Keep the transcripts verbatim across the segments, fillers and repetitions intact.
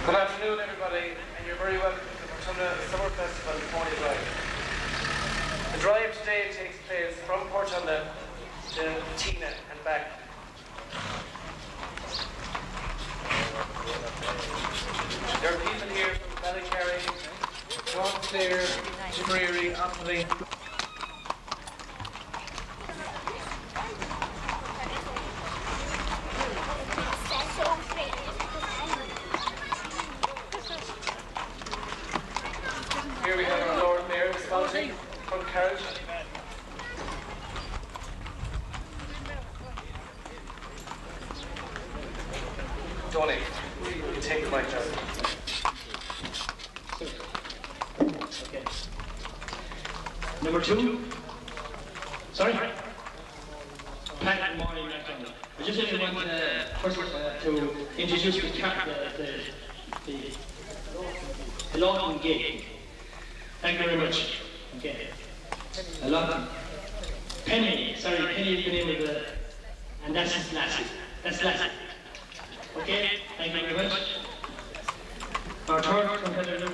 Good afternoon, everybody, and you're very welcome to the Portumna Summer Festival Pony Drive. The drive today takes place from Portumna to Tina and back. There are people here from Ballycarry, North Clare, Tipperary, Offaly. Here we have our Lord Mayor dismounting from carriage. Donny, you take the mic down. Okay. Number two. Sorry? Pat, good morning, McDonald. I just really want uh, first uh, to introduce the, the, the, the Lawton gig. Thank you very much. Okay. A lot. Penny, sorry, Penny is the name of the, and that's Lassie. That's Lassie. Okay, thank you very much. Our third competitor,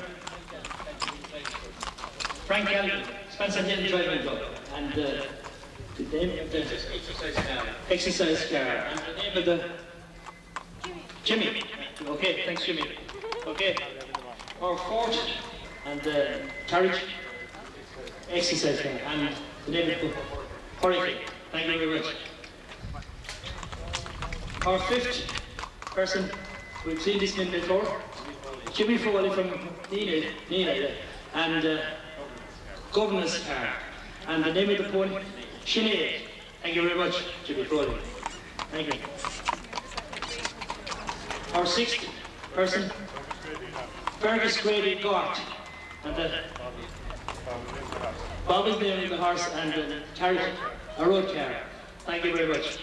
Frank Galvin, Spencer Hill Driving Club, and uh, the name of the exercise car. Exercise car, and the name of the Jimmy. Jimmy. Okay, thanks, Jimmy. Okay. Our fourth and the carriage exercise car, and the name of the hurricane. Thank you very much. Our fifth person, we've seen this name before, Jimmy Foley from Nina, Nina and uh, Governor's car, and the name of the pony, Sinead. Thank you very much, Jimmy Foley. Thank you. Our sixth person, Fergus Grady Gort, and the Bob is the name of the horse, and the carriage, a road car. Thank you very much.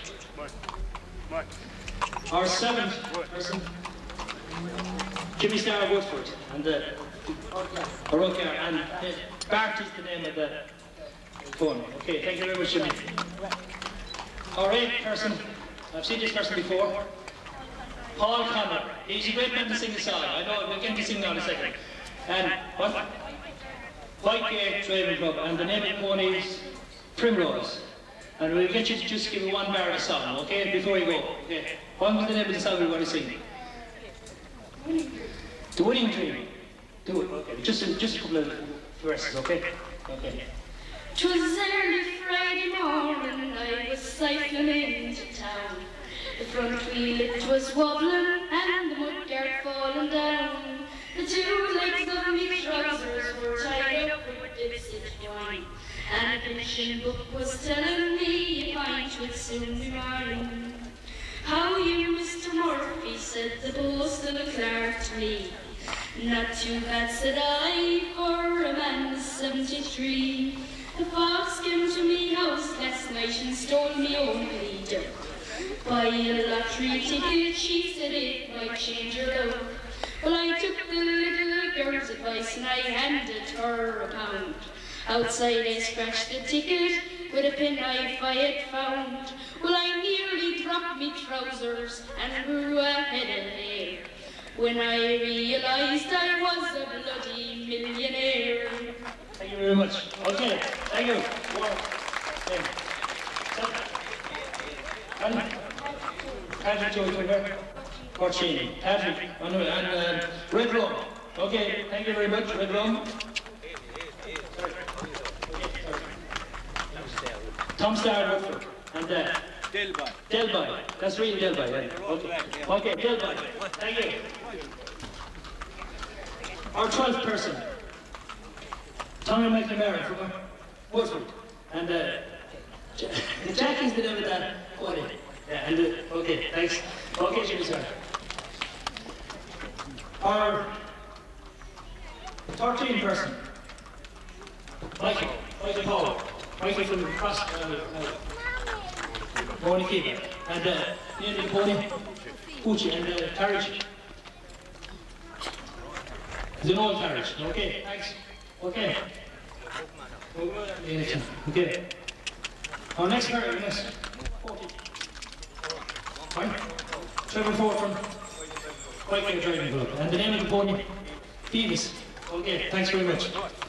Our seventh person, Jimmy Starr Woodford, and the a road car, and Bart is the name of the phone. Okay, thank you very much, Jimmy. Our eighth person, I've seen this person before, Paul Connor. He's a great man to sing a song. I know we'll get to sing now in a second. And what? White Gate Driving Club, and the name of the pony is Primrose. And we'll get you to just give me one bar of the song, okay, before you go. Okay. What was the name of the song we want to sing? The Winning Dream. Do it. Okay. Just a, just a couple of verses, okay? Okay. 'Twas early Friday morning, I was cycling into town. The front wheel it was wobbling and the mudguard falling down. The two legs of me trousers were tied up with dipstick twine, and the mission book was telling me a pint would soon be mine. How you, Mister Murphy, said the boasting clerk to me. Not too bad, said I, for a man of seventy-three. The fox came to me house last night and stole me own leader. Buy a lottery ticket, she said it might change her luck. Well, I took the little girl's advice and I handed her a pound. Outside I scratched the ticket with a penknife I had found. Well, I nearly dropped me trousers and grew a head of hair when I realised I was a bloody millionaire. Thank you very much. Okay, thank you. And Patrick Jones, Porcini, Patrick, and uh, Red Rum. Okay, thank you very much, Red Rum. Tom Starr Woodford, and uh, Delby. Delby. That's real Delby, yeah. Okay, okay, Delby. Thank you. Our twelfth person, Tommy McNamara from Woodford, and uh, Jack is the name of that pony. Yeah, and uh, okay, thanks. Okay, Jimmy, sir. Our thirteenth person, Michael, Michael Powell, Michael from Cross, uh, uh, Pony Keeper, and uh, near the pony, Poochie, and the uh, carriage. It's an old carriage. Okay, thanks. Okay. Okay. Our next carriage, yes. forty. Fine. Trevor Ford from Bike Fair Driving Club. And the name of the pony? Phoebus. Okay, thanks very much.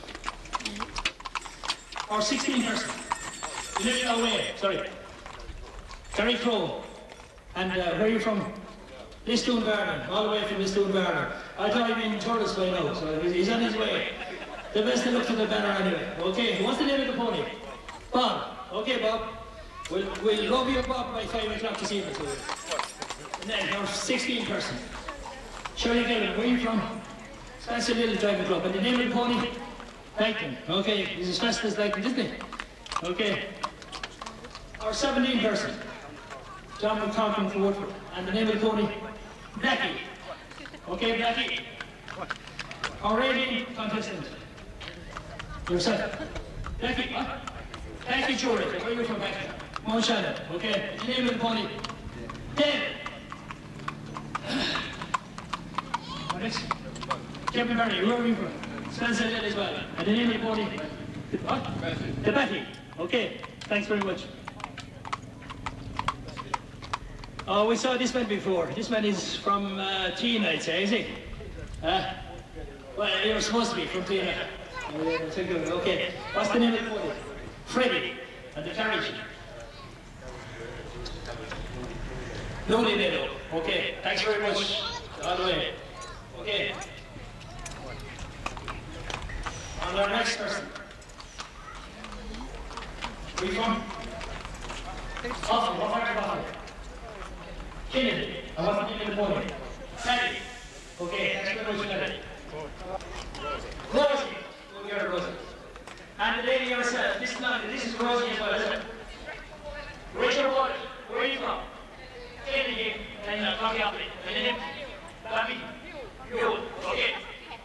Our sixteen person. No, way, sorry. Gary Crow. And uh, where are you from? Listoon Varner, all the way from Listoon Varner. I thought he'd been tourist by now, so he's on his way. The best of luck to the banner anyway. Okay, what's the name of the pony? Bob. Okay, Bob. We'll, we'll go you Bob by five o'clock this evening. So and then our sixteen person. Shirley Gillen, where are you from? Spencer Little Driving Club. And the name of the pony? Lightning. Okay, he's as fast as Lightning, isn't he? Okay. Our seventeen person. John McConkin from Woodford. And the name of the pony? Blackie. Okay, Blackie. Our eighteen contestant. Yourself. Blackie, what? Blackie Jury. Where are you from, Blackie? Mount Shannon. Okay. The name of the pony? David. What next? Kevin Barry, where are you from? Spencer Hill as well. And the name of the pony? What? The Batty. Okay. Thanks very much. Oh, we saw this man before. This man is from uh, Tina, I'd say, is he? Uh, well, you're supposed to be from Tina. Okay. What's the name of the pony? Freddie. And the carriage? Lonely Meadow. Okay. Thanks very much. All the way. Okay. On our next person. Where are you from? Awesome. What part of Buffalo? Kennedy. And what's the name of the pony? Paddy. Okay, thanks very much, Paddy. Rosie. We'll get her Rosie. And the lady herself. This is not, this is Rosie as well, isn't it? Richard Wallace. Where are you from? Kennedy. And uh, County Offaly. And the name? Bobby. You. Okay.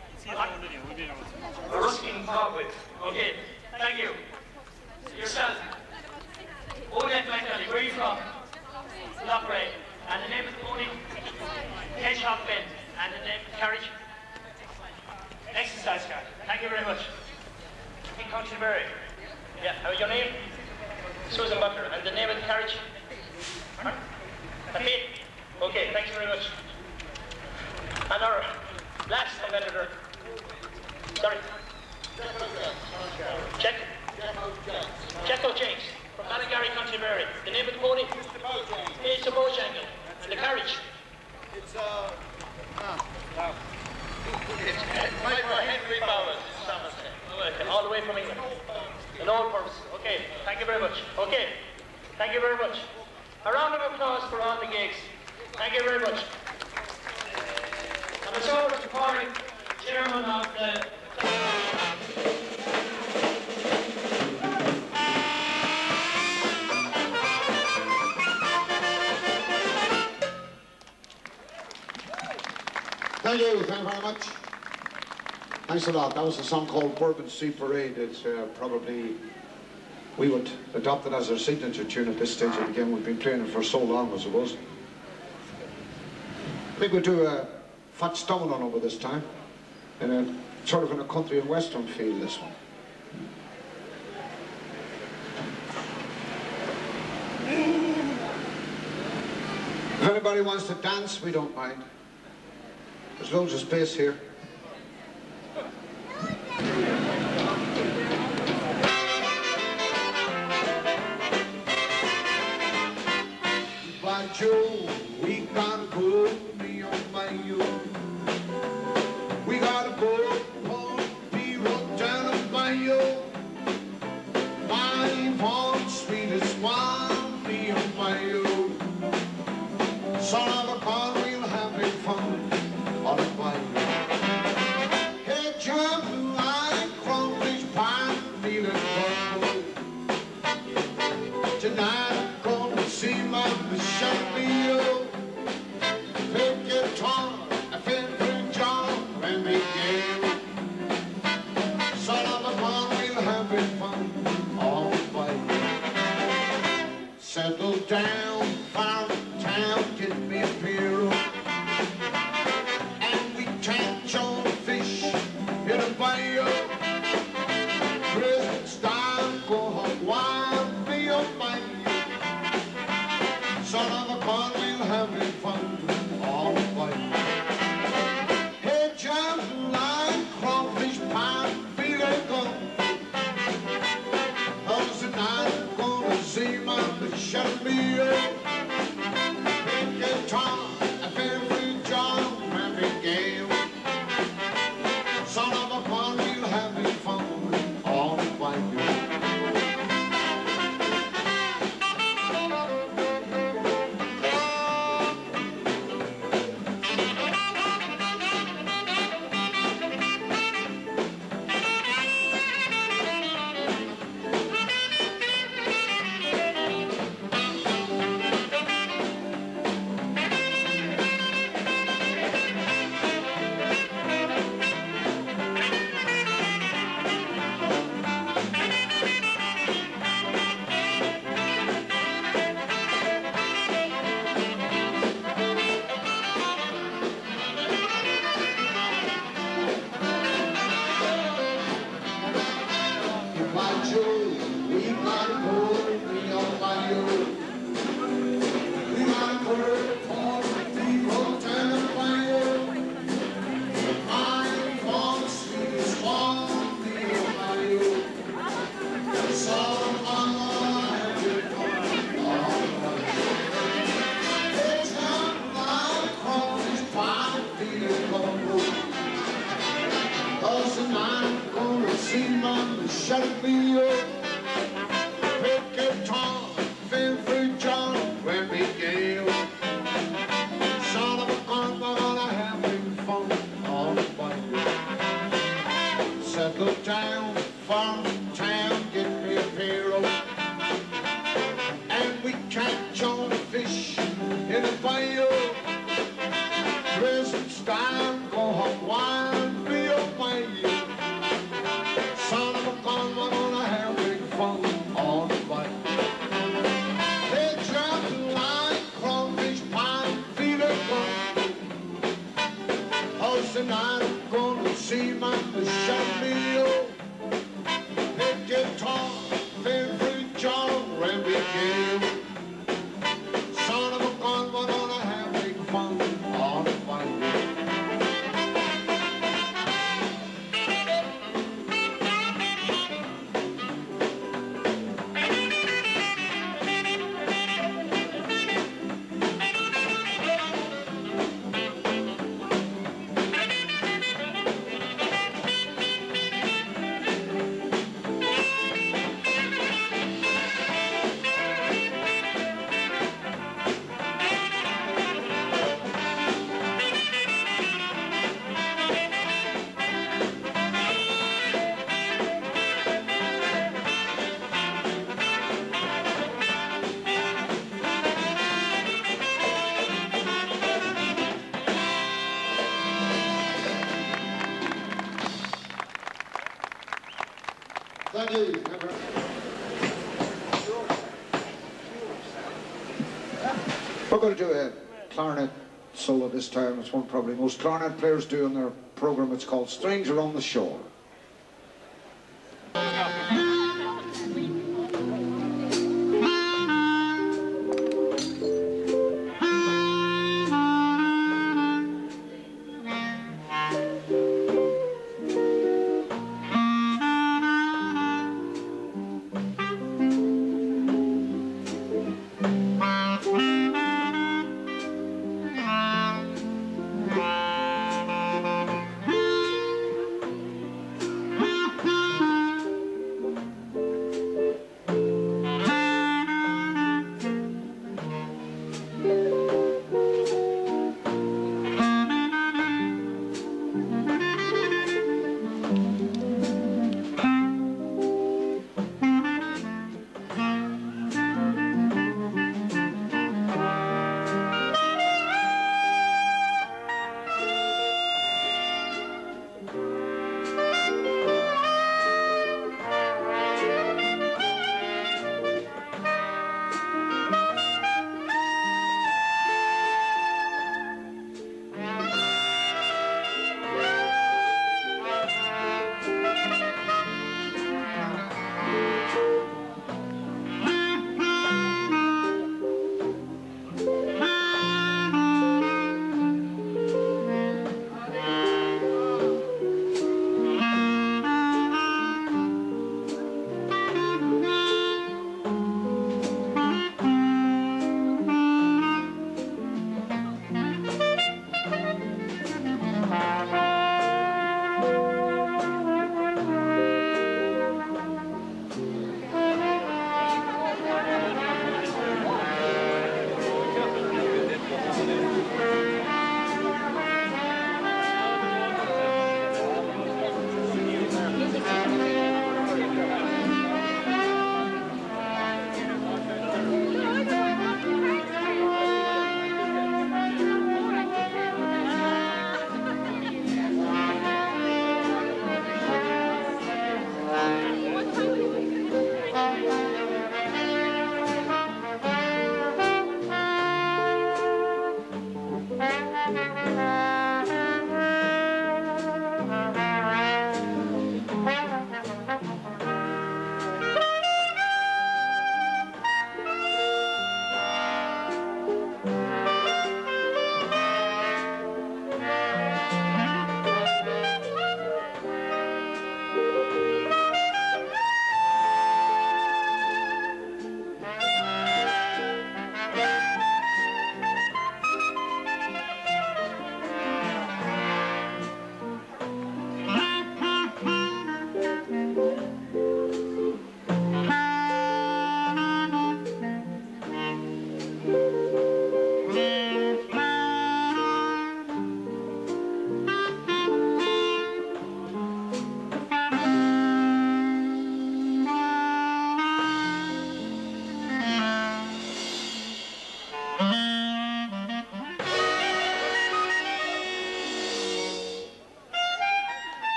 Ruskin Cogwood. Okay. Thank you. Yourself. Odette McNally. Where are you from? Lockray. And the name of the pony? Hedgehog Bend. And the name of the carriage? Exercise car. Thank you very much. In Countryberry. Yeah, how is your name? Susan Butler. And the name of the carriage? Huh? Pete. Okay, thank you very much. And our last competitor. Sorry. Check. Jacko James. From Ballingarry, Countryberry. The name of the pony? It's a Bojangle. And the carriage? It's, uh, no, no. It's Henry Bowers, Somerset. Okay, all the way from England. An old purse. Okay, thank you very much. Okay, thank you very much. A round of applause for all the gigs. Thank you very much. And it's over to Corey, chairman of the... Thank you, thank you very much. Thanks a lot. That was a song called Bourbon Street Parade. It's uh, probably, we would adopt it as our signature tune at this stage of the game. We've been playing it for so long, I suppose. I think we'll do a Fat Stumbling over this time, in a sort of in a country and western feel, this one. If anybody wants to dance, we don't mind. There's loads of space here. By Joe, we gotta put me on my own. We gotta put on the road down on my own. My one sweetest one, me on my own. Son of a car, we'll have big fun. On my own. Hey, jump like crawfish pie, feeling purple. Tonight I'm gonna see my Michelle. Thursday night I'm gonna see my Shamio. Big guitar, favorite John Ramby Gale. Son of a gun, we're gonna have big fun on the fine. Thank you. We're going to do a clarinet solo this time. It's one probably most clarinet players do in their program. It's called Stranger on the Shore.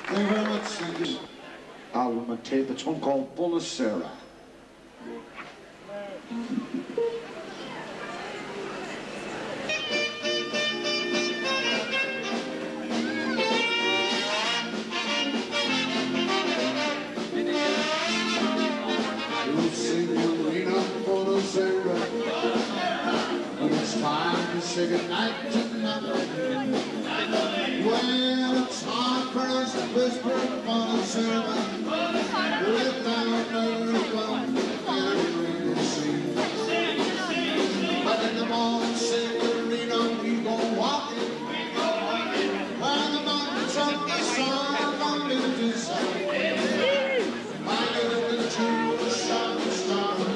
Thank you very much. Thank you. Album and tape. It's one called Bonacera. When it's time to say goodnight to nothing. Well, it's hard for us to whisper upon a sermon without no one to see. But in the morning, senorita, we go walking while the mountains of the sun are lit to sun. I get into the sun, starting.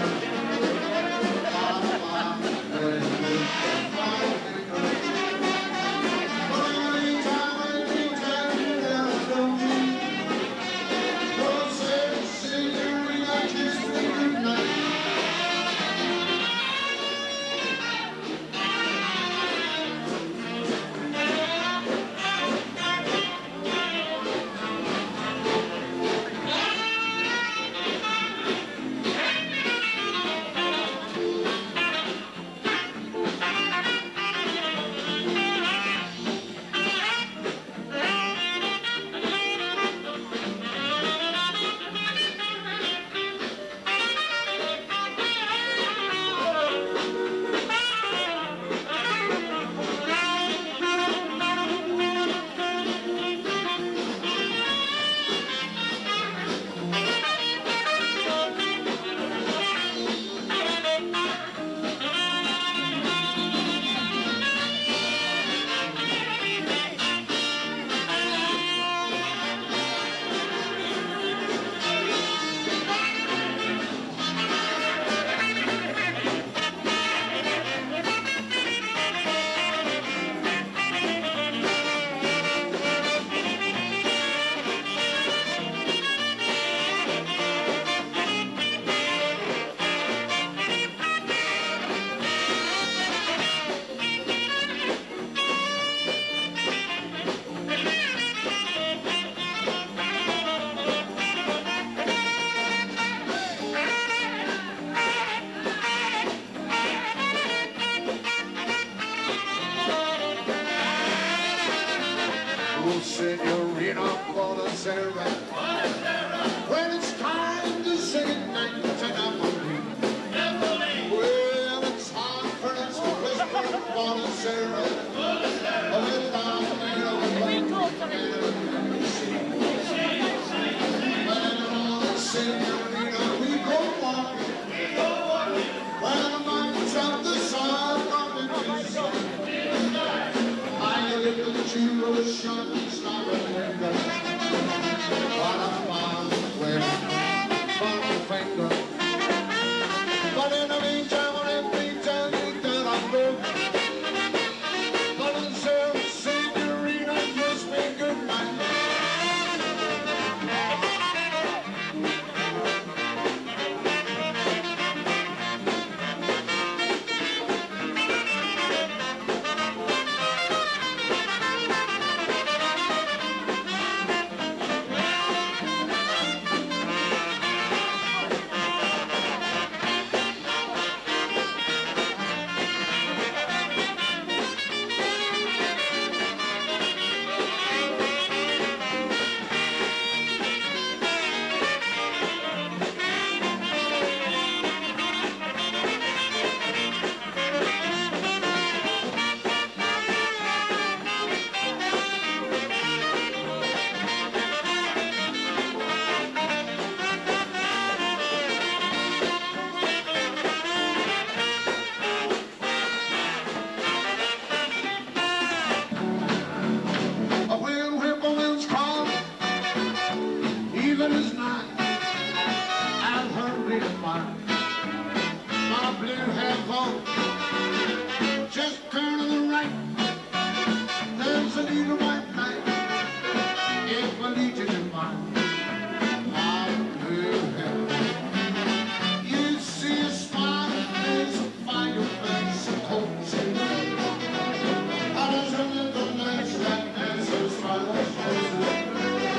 Senorita, Bonacera. When it's time to say goodnight to Napoli. Well, it's hard for us to whisper Bonacera. Without me, well, senorita, we go walking. When the mountains of the sun are in the sun. I look at you, ocean. But in the meantime, every time that I go, Bonacera, senorita, kiss me goodnight. Just turn to the right. There's a little white light. If I lead you to mine, my blue heaven. You see a smile, there's a fireplace, a cozy. There's a little nice that dances by the shoulders.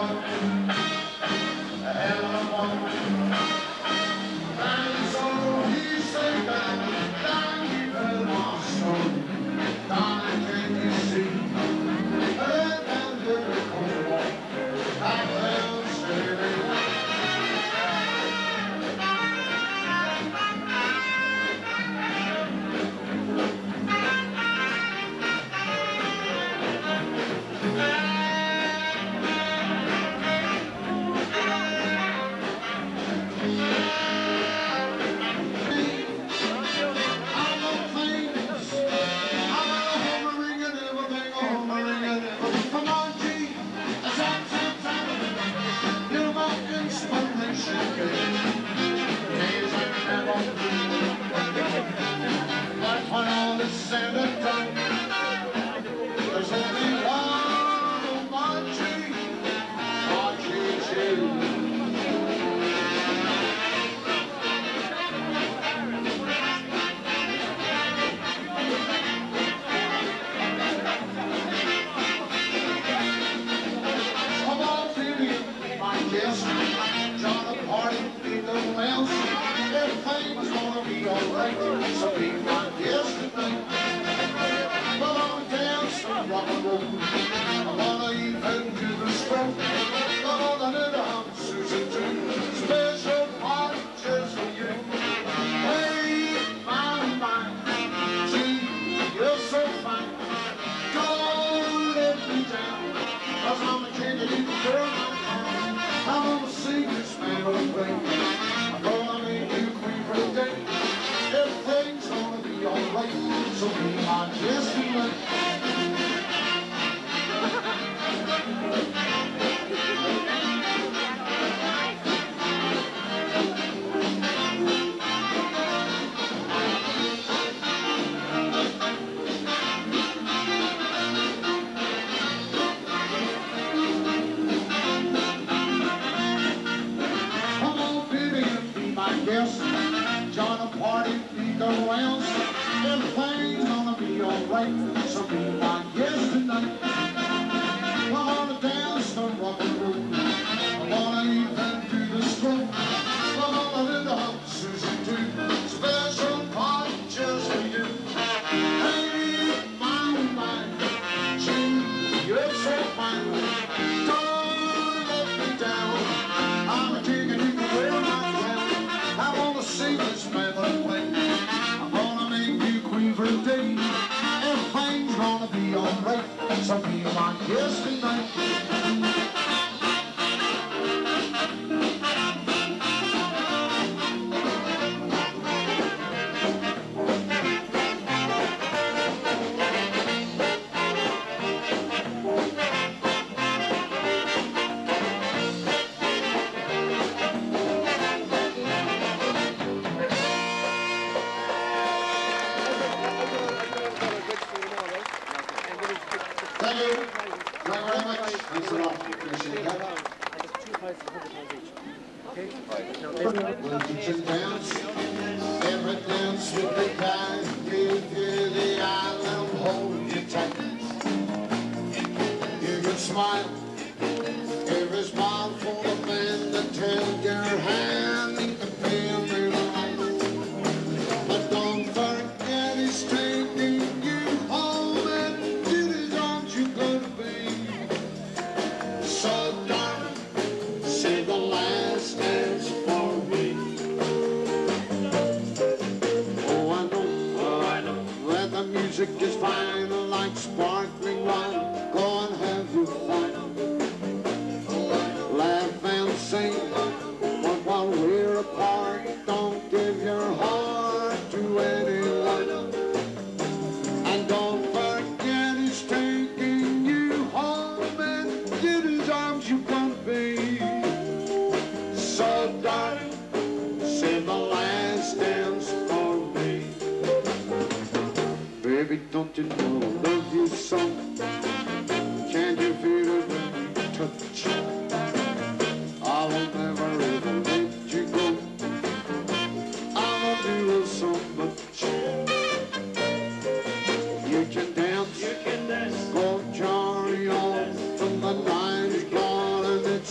Go carry on from the night is gone and the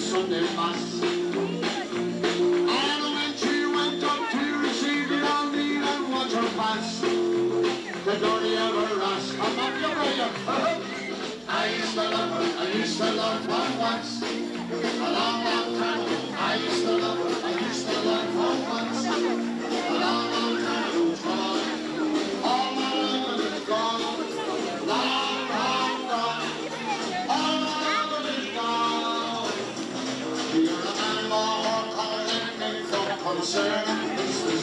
Sunday mass. And when she went up to receive the old meal and watch her pass, the dirty ever asked, come up your way. I used to love her, I used to love her once. A long, long time ago, I used to love her, I used to love her once. A long, long time ago, it's gone. All my love is gone. Long, long gone. All my love is gone. You're a man more colored than me from concern and business.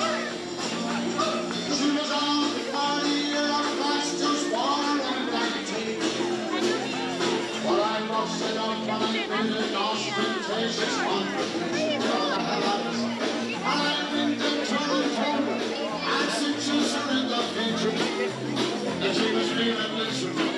She was on the party year of class, just warm and nineteen. Well, I must sit up when I've been in ostentatious conversation. Well, the hell I was. And I've been to Toronto, and since you surrendered the feature, and she was feeling miserable.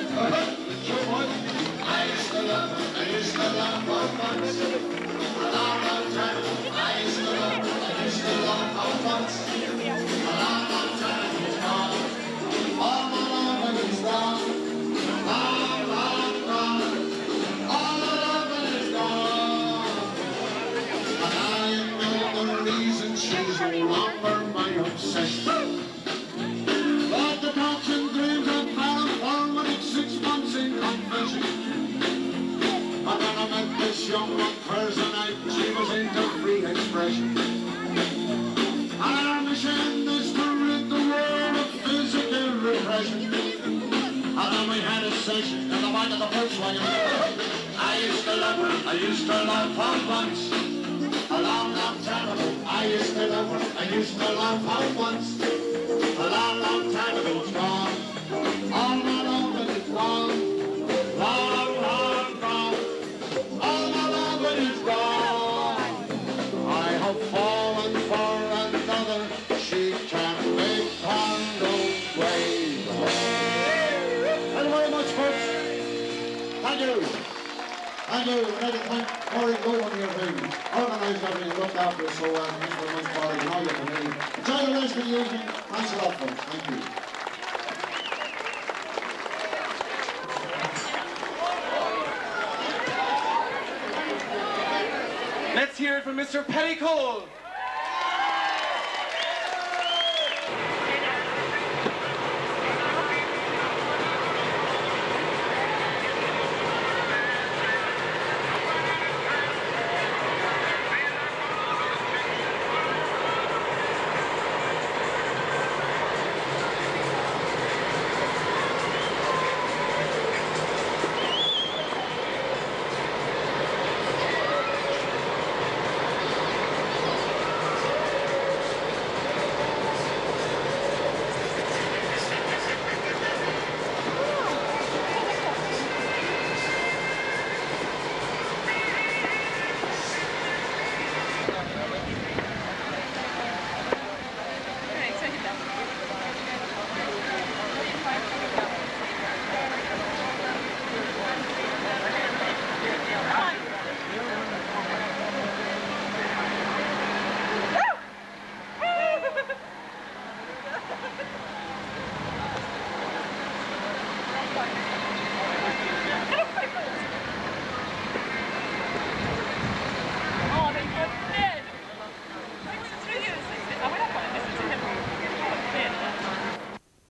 I used to love her, I used to love her once. A long, long time ago, I used to love her, I used to love her once. A long, long time ago, it's gone. All my love is gone. Long, long gone. All my love is gone. And I know the reason she's no longer my obsession. But the thoughts and dreams of Marathon when it's six months in confession. And then I met this young one Thursday night, she was into free expression. And our mission is to rid the world of physical repression. And then we had a session in the back of the Volkswagen. I used to love her, I used to love her once. A long, long time ago, I used to love her, I used to love her once. A long, long time ago, it's gone. All my love is gone. Long, long gone. All my love is gone. I have fallen for another. She can make condo way. Thank you very much, folks. Thank you. Thank you. I'd like to thank Corey Gowan here who organised everything, looked after us so well. Thanks very much, Corey, and all your committee. Enjoy the rest of the evening. Thanks a lot, folks. Thank you. Let's hear it from Mister Petty Cole.